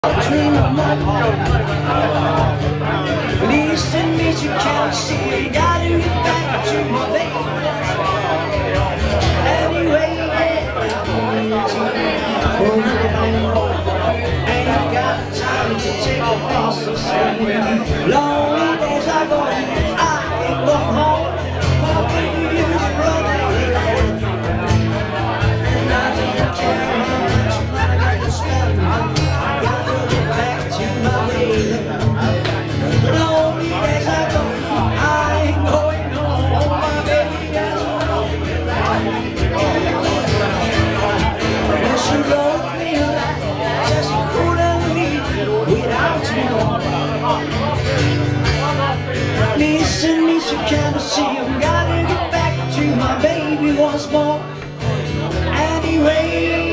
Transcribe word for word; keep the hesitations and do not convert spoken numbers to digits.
Listen me, you can't see. Gotta get back to my baby. Anyway, ain't got time to take a cross the street. Lonely days are gone. I ain't going home. My baby is running, and I don't care how much money I can spend. Gotta get back to my baby. Lonely days are gone. I ain't going home. My baby is running. And she wrote me a letter, says she couldn't leave without me. Listen, miss, you can't see. I'm gotta get back to my baby once more. Anyway.